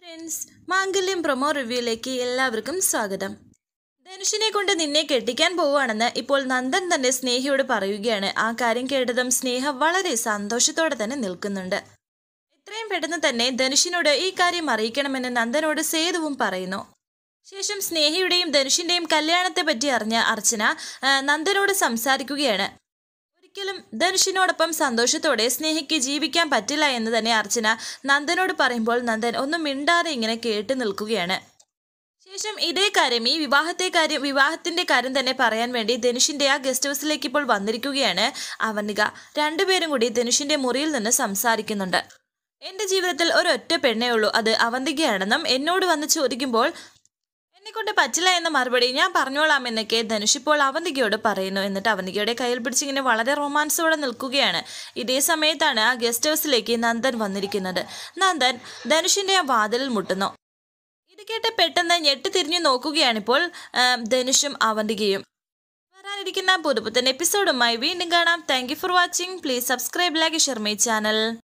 Friends, മാംഗല്യം promo റിവ്യൂയിലേക്ക് എല്ലാവർക്കും സ്വാഗതം. ധനുഷിനെ കൊണ്ട് നിന്നെ കെട്ടിക്കാൻ പോവുകയാണെന്ന് ഇപ്പോൾ നന്ദൻ തന്റെ സ്നേഹയോട് പറയുകയാണ്. ആ കാര്യം കേട്ടതും സ്നേഹ വളരെ സന്തോഷത്തോടെ തന്നെ നിൽക്കുന്നുണ്ട്. എത്രയും പെട്ടെന്ന് തന്നെ ധനുഷിനോട് ഈ കാര്യം അറിയിക്കണമെന്ന് നന്ദനോട് സേതുവും പറയുന്നു. ശേഷം സ്നേഹയുടെയും ധനുഷിന്റെയും കല്യാണത്തെ പറ്റി അറിഞ്ഞ അർച്ചന നന്ദനോട് സംസാരിക്കുകയാണ്. ഒരിക്കലും ധനുഷിനോടൊപ്പം സന്തോഷത്തോടെ സ്നേഹയ്ക്ക് ജീവിക്കാൻ പറ്റില്ല എന്ന് തന്നെ അർച്ചന നന്ദനോട് പറയുമ്പോൾ നന്ദൻ ഒന്നും മിണ്ടാതെ ഇങ്ങനെ കേട്ടു നിൽക്കുകയാണ്. ശേഷം ഇതേ കാര്യം വിവാഹത്തിന്റെ കാര്യം തന്നെ പറയാൻ വേണ്ടി ധനുഷിന്റെ ആ ഗസ്റ്റ് ഹൗസിലേക്ക് ഇപ്പോൾ വന്നിരിക്കുകയാണ് അവനിക. രണ്ടുപേരും കൂടി ധനുഷിന്റെ മുറിയിൽ നിന്ന് സംസാരിക്കുന്നുണ്ട്. എന്റെ ജീവിതത്തിൽ ഒരൊറ്റ പെണ്ണേ ഉള്ളൂ, അത് അവന്തികയാണെന്നും എന്നോട് വന്ന് ചോദിക്കുമ്പോൾ എന്നെക്കൊണ്ട് പറ്റില്ല എന്ന മറുപടി ഞാൻ പറഞ്ഞോളാം എന്നൊക്കെ ധനുഷ് ഇപ്പോൾ അവന്തികയോട് പറയുന്നു. എന്നിട്ട് അവന്തികയുടെ കയ്യിൽ പിടിച്ചിങ്ങനെ വളരെ റൊമാൻസോടെ നിൽക്കുകയാണ്. ഇതേ സമയത്താണ് ആ ഗസ്റ്റ് ഹൗസിലേക്ക് നന്ദൻ വന്നിരിക്കുന്നത്. നന്ദൻ ധനുഷിന്റെ ആ വാതിലിൽ മുട്ടുന്നു. ഇത് കേട്ട് പെട്ടെന്ന് ഞെട്ടി തിരിഞ്ഞു നോക്കുകയാണിപ്പോൾ ധനുഷും അവന്തികയും. വരാനിരിക്കുന്ന പുതുപുത്തൻ എപ്പിസോഡുമായി വീണ്ടും കാണാം. Thank you for watching. Please subscribe, like, share my channel.